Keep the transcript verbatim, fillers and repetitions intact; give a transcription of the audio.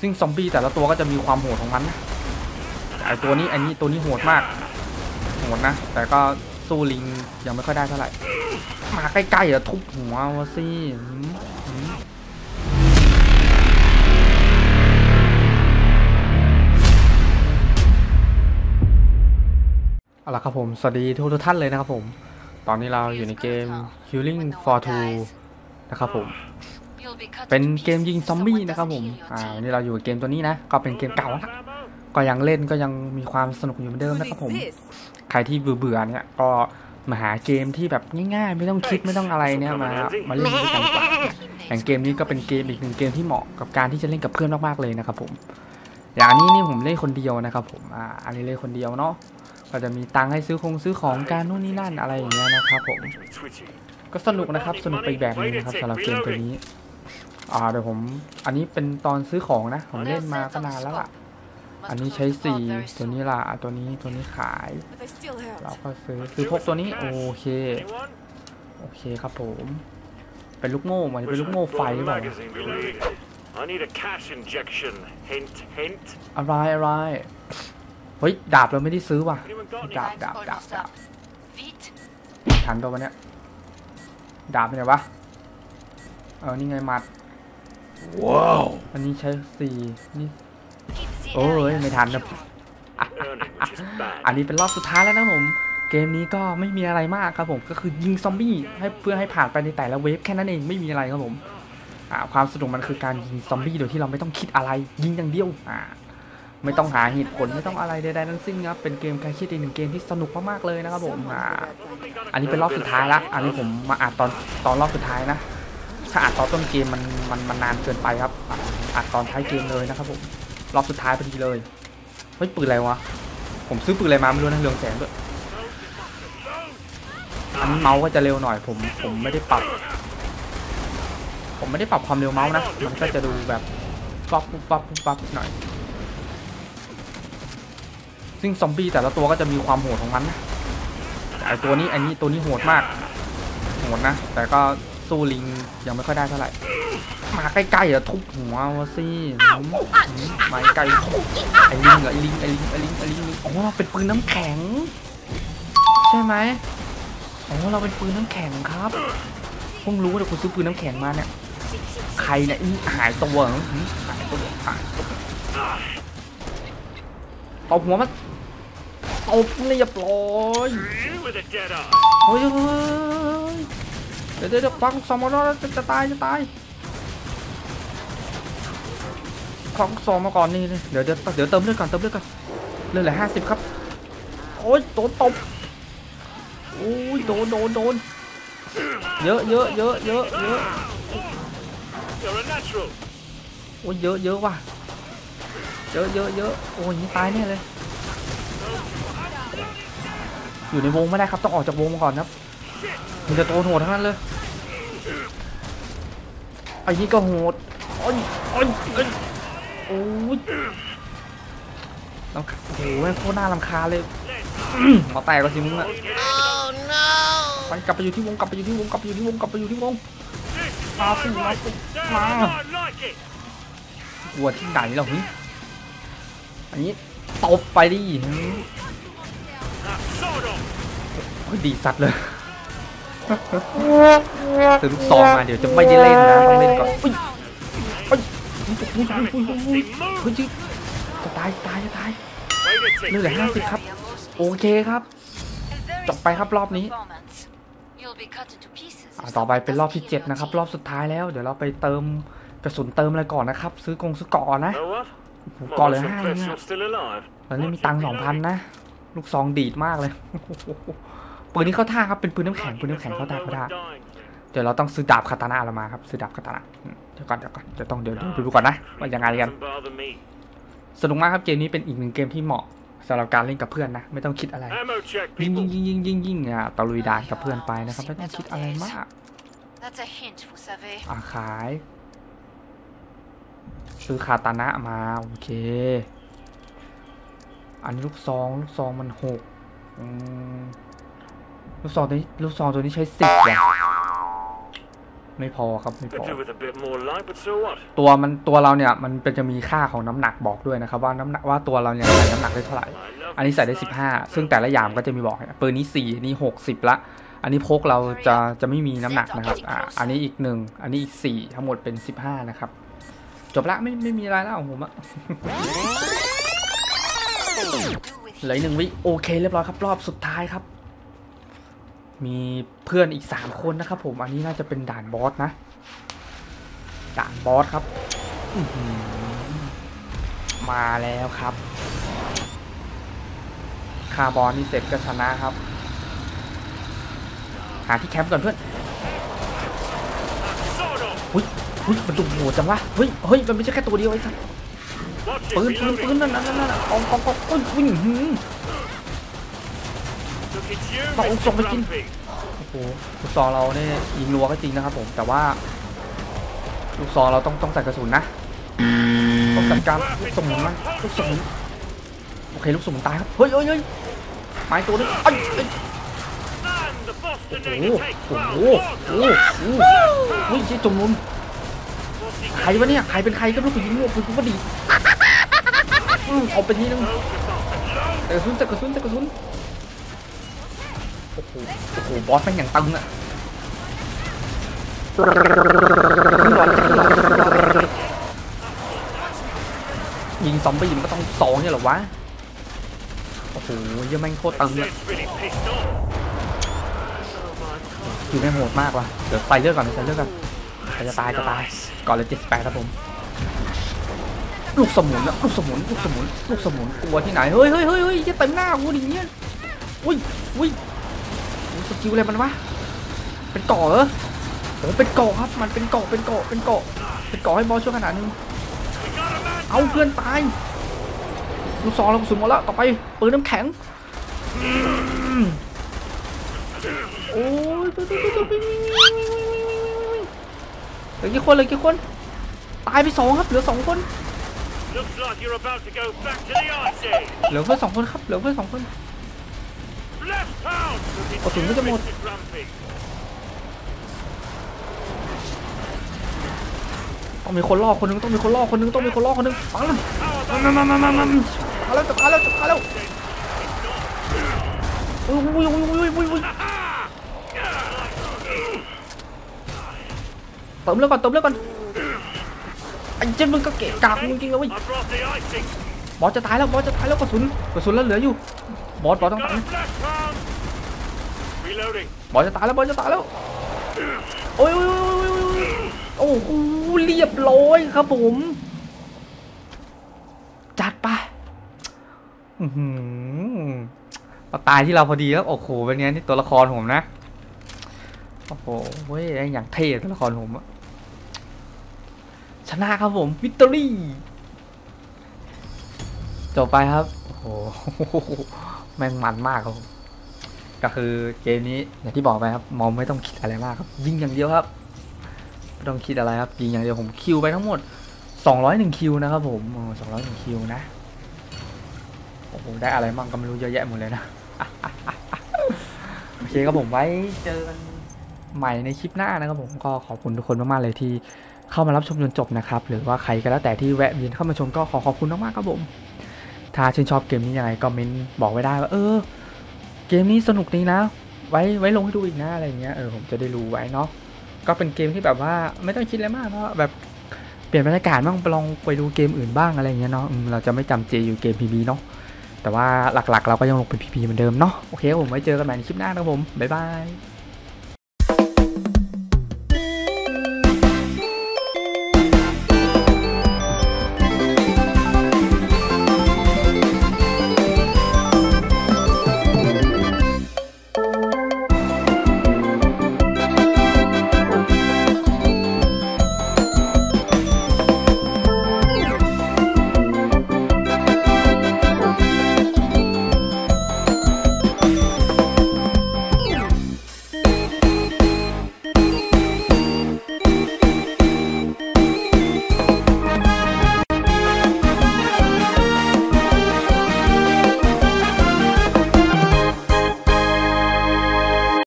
ซึ่งซอมบี้แต่ละตัวก็จะมีความโหดของมันนะไอตัวนี้อันนี้ตัวนี้โหดมากโหดนะแต่ก็สู้ลิงยังไม่ค่อยได้เท่าไหร่มาใกล้ๆอะทุบหัววะสิเอาล่ะครับผมสวัสดีทุกทุกท่านเลยนะครับผมตอนนี้เราอยู่ในเกม Killing for Two นะครับผมเป็นเกมยิงซอมบี้นะครับผมอ่าวันนี้เราอยู่กับเกมตัวนี้นะก็เป็นเกมเก่านะก็ยังเล่นก็ยังมีความสนุกอยู่เหมือนเดิมนะครับผมใครที่เบื่อๆเนี่ยก็มาหาเกมที่แบบง่ายๆไม่ต้องคิดไม่ต้องอะไรเนี่ยมามาเล่นด้วยกันดีกว่าอย่างเกมนี้ก็เป็นเกมอีกหนึ่งเกมที่เหมาะกับการที่จะเล่นกับเพื่อนมากๆเลยนะครับผมอย่างนี้นี่ผมเล่นคนเดียวนะครับผมอ่าอันนี้เล่นคนเดียวเนาะก็จะมีตังค์ให้ซื้อคงซื้อของการนู่นนี่นั่นอะไรอย่างเงี้ยนะครับผมก็สนุกนะครับสนุกไปแบบนึงนะครับสำหรับเกมตัวนี้อ่าเดี๋ยวผมอันนี้เป็นตอนซื้อของนะผมเล่นมาก็นานแล้วล่ะอันนี้ใช้สี่ตัวนี้ล่ะตัวนี้ตัวนี้ขายเราก็ซื้อซื้อพวกตัวนี้โอเคโอเคครับผมเป็นลูกโม่มันเป็นลูกโม่ไฟหรือเปล่าอะไรอะไรเฮ้ยดาบเราไม่ได้ซื้อว่ะดาบดาบดาบดาบทันตัววันเนี้ยดาบเป็นไงวะเออนี่ไงมัดว้าวอันนี้ใช้สี่นี่โอ้ยไม่ทันนะอันนี้เป็นรอบสุดท้ายแล้วนะผมเกมนี้ก็ไม่มีอะไรมากครับผมก็คือยิงซอมบี้ให้เพื่อให้ผ่านไปในแต่ละเวฟแค่นั้นเองไม่มีอะไรครับผมอ่าความสนุกมันคือการยิงซอมบี้โดยที่เราไม่ต้องคิดอะไรยิงอย่างเดียวอ่าไม่ต้องหาเหตุผลไม่ต้องอะไรใดๆทั้งสิ้นครับเป็นเกมคลายเครียดอีกหนึ่งเกมที่สนุกมากๆเลยนะครับผมอ่าอันนี้เป็นรอบสุดท้ายละอันนี้ผมมาอัดตอนตอนรอบสุดท้ายนะถ้าอัดตอนต้นเกมมันมันมันนานเกินไปครับอัดตอนท้ายเกมเลยนะครับผมรอบสุดท้ายพอดีเลยเฮ้ยปืนอะไรวะผมซื้อปืนอะไรมาไม่รู้นะเรืองแสงด้วยอันนี้เมาส์ก็จะเร็วหน่อยผมผมไม่ได้ปรับผมไม่ได้ปรับความเร็วเมาส์นะมันก็จะดูแบบปั๊บปุ๊บปั๊บปุ๊บปั๊บหน่อยซึ่งซอมบี้แต่ละตัวก็จะมีความโหดของมันนะไอตัวนี้อันนี้ตัวนี้โหดมากโหดนะแต่ก็สู้ลิงยังไม่ค่อยได้เท่าไหร่มาใกล้ๆอะทุบหัววะสิไม้ไกลไอลิงเหรอไอลิงไอลิงไอลิงไอลิงอ๋อเราเป็นปืนน้ำแข็งใช่ไหมอ๋อเราเป็นปืนน้ำแข็งครับเพิ่งรู้ว่าคุณซื้อปืนน้ำแข็งมาเนี่ยใครเนี่ยหายตัวหายตัวหายตัวตบหัวมันตบเรียบร้อยเฮ้ยเดี๋ยวเดี๋ยวฟังสมองจะจะตายจะตายฟังสองมาก่อนนี่เดี๋ยวเดี๋ยวเดี๋ยวเติมเลือดก่อนเติมเลือดก่อนเลือดเหลือห้าสิบครับโอ้ยโดนตบโอ้ยโดนโดนโดนเยอะเยอะเยอะเยอะเยอะโอ้ยเยอะเยอะว่ะเยอะเยอะเยอะโอ้ยตายแน่เลยอยู่ในวงไม่ได้ครับต้องออกจากวงมาก่อนครับมันจะโตโหดทั้งนั้นเลยไอ้นี่ก็โหดโอ้ยโอ้ยโอ้ยลำคาโอ้โหแม่งโคตรน่ารำคาเลยมาแตกก็สิมึงอะไปกลับไปอยู่ที่วงกลับไปอยู่ที่วงกลับไปอยู่ที่วงกลับไปอยู่ที่วงมาสิมาสิมากลัวที่ไหนเราเฮ้ยอันนี้ตบไปดิโอ้ยดีสัตว์เลยซื้อลูกซองมาเดี๋ยวจะไม่ได้เล่นนะต้องเล่นก่อนอุ้ยอุ้ยอุ้ยอุ้ยอุ้ยอุ้ยอุ้ยจะตายตายจะตายเลือดเหลือห้าสิบครับโอเคครับจบไปครับรอบนี้ต่อไปเป็นรอบที่เจ็ดนะครับรอบสุดท้ายแล้วเดี๋ยวเราไปเติมกระสุนเติมอะไรก่อนนะครับซื้อกงซื้อก่อนนะก่อนเลยห้าเนี่ยตอนนี้มีตังค์สองพันนะลูกซองดีดมากเลยปืนนี้เข้าท่าครับเป็นปืนน้ำแข็งปืนน้ำแข็งเข้าท่าเข้าท่าเดี๋ยวเราต้องซื้อดาบคาตานะเรามาครับซื้อดาบคาตานะเดี๋ยวก่อนเดี๋ยวก่อนจะต้องเดี๋ยวดูดูก่อนนะว่ายังไงกันสนุกมากครับเกมนี้เป็นอีกหนึ่งเกมที่เหมาะสำหรับการเล่นกับเพื่อนนะไม่ต้องคิดอะไรยิงยิงยิงยิงยิงยิงอ่ะตะลุยด่านกับเพื่อนไปนะครับไม่ต้องคิดอะไรมากอ่ะขายซื้อคาตานะมาโอเคอันนี้ลูกซองลูกซองมันหกลูกซองตัวนี้ลูกซองตัวนี้ใช้สิบว่ะไม่พอครับไม่พอ Could do with a bit more light, but so what? ตัวมันตัวเราเนี่ยมันเป็นจะมีค่าของน้ำหนักบอกด้วยนะครับว่าน้ำหนักว่าตัวเราเนี่ยใส่น้ำหนักได้เท่าไหร่อันนี้ใส่ได้สิบห้าซึ่งแต่ละอย่างก็จะมีบอกปืนนี้สี่นี่หกสิบละอันนี้พกเราจะจะไม่มีน้ำหนักนะครับอ่าอันนี้อีกหนึ่งอันนี้อีกสี่ทั้งหมดเป็นสิบห้านะครับจบละไม่ไม่มีอะไรแล้วของผมอะ เหลือหนึ่งวิโอเคเรียบร้อยครับรอบสุดท้ายครับมีเพื่อนอีกสามคนนะครับผมอันนี้น่าจะเป็นด่านบอสนะด่านบอสครับมาแล้วครับคาร์บอนนี่เสร็จก็ชนะครับหาที่แคมป์ก่อนเพื่อนหุ้ยหุ้ยมันดุโหดจังวะเฮ้ยเฮ้ยมันไม่ใช่แค่ตัวเดียวไอ้สัสปืนปืนปืนนั่นนั่นนั่นกองกองกองอุ้ยอุ้ยหืมต้องส่งไปกินโอ้โหลูกซองเราเนี่ยยิงรัวก็จริงนะครับผมแต่ว่าลูกซองเราต้องต้องใส่กระสุนนะต้องจัดการลูกสมุนมันลูกสมุนโอเคลูกสมุนตายครับเฮ้ยเฮ้ยเฮ้ยไม้ตัวนึงไอ้โอ้โหโอ้โหโอ้โหโอ้โหเฮ้ยจมนุนใครวะเนี่ยใครเป็นใครก็รู้สึกยิงมั่วปืนกูก็ดีเอาไปทีนึงแต่กระสุนแต่กระสุนแต่กระสุนโอ้โหโอ้โหบอสแม่งอย่างตึงอะยิงซอมบี้มันก็ต้องสองเนี่ยหรอวะโอ้โหยังแม่งโคตรตึงเลยคือแม่งโหดมากว่ะเดี๋ยวใส่เลือดก่อนใส่เลือดก่อนจะตายจะตายก่อนเลยเจ็ดสิบแปดครับผมลูกสมุนนะลูกสมุนลูกสมุนลูกสมุนกลัวที่ไหนเฮ้ยเฮ้ยเฮ้ยเฮ้ยจะเต็มหน้ากูดิเงี้ยอุ้ยอุ้ยสกิลอะไรมันวะเป็นเกาะเหรอโอ้เป็นเกาะครับมันเป็นเกาะเป็นเกาะเป็นเกาะเป็นเกาะให้บอสช่วยขนาดนึงเอาเพื่อนตายลูกซองเรากระสุนหมดแล้วต่อไปปืนน้ำแข็งโอ้ยเหลือกี่คนเหลือกี่คนตายไปสองครับเหลือสองคนเหลือเพื่อนสองคนครับเหลือเพื่อนสองคนกระสุนก็จะหมดต้องมีคนล่อคนนึงต้องมีคนล่อคนนึงต้องมีคนล่อคนนึงปังเลยมามามามามาตายแล้วตายแล้วตายแล้วอุ้ยอุ้ยอุ้ยอุ้ยอุ้ยอุ้ยเติมเลือดก่อนเติมเลือดก่อนไอ้เจ้ามึงก็เกะกากจริงๆเลยบอสจะตายแล้วบอสจะตายแล้วกระสุนกระสุนแล้วเหลืออยู่บอสบอสต้องตายบอสจะตายแล้วบอสจะตายแล้วโอ้ยโอ้โหเรียบร้อยครับผมจัดไปตายที่เราพอดีแล้วโอ้โหเป็นไงนี่ตัวละครผมนะโอ้โหเว้ยอย่างเท่ตัวละครผมอะชนะครับผมวิกตอรี่จบไปครับโอ้โหแม่งมันมากครับก็คือเกมนี้อย่างที่บอกไปครับมองไม่ต้องคิดอะไรมากครับยิงอย่างเดียวครับไม่ต้องคิดอะไรครับยิงอย่างเดียวผมคิวไปทั้งหมดสองร้อยเอ็ดคิวนะครับผมสองร้อยเอ็ดคิวนะโอ้โหได้อะไรมั่งก็ไม่รู้เยอะแยะหมดเลยนะโอเคครับผมไว้เจอกันใหม่ในคลิปหน้านะครับผมก็ขอบคุณทุกคนมากๆเลยที่เข้ามารับชมจนจบนะครับหรือว่าใครก็แล้วแต่ที่แวะเวียนเข้ามาชมก็ขอขอบคุณมากๆครับผมถ้าชื่นชอบเกมนี้ยังไงก็เมนบอกไว้ได้ว่าเออเกมนี้สนุกดีนะไว้ไว้ลงให้ดูอีกนะอะไรเงี้ยเออผมจะได้รู้ไว้เนาะก็เป็นเกมที่แบบว่าไม่ต้องคิดอะไรมากเพราะแบบเปลี่ยนบรรยากาศบ้างไปลองไปดูเกมอื่นบ้างอะไรเงี้ยเนาะเราจะไม่จำเจอยู่เกม พี บี เนาะแต่ว่าหลักๆเราก็ยังลงเป็น พี บี เหมือนเดิมเนาะโอเคผมไว้เจอกันใหม่ในคลิปหน้านะครับผมบ๊ายบาย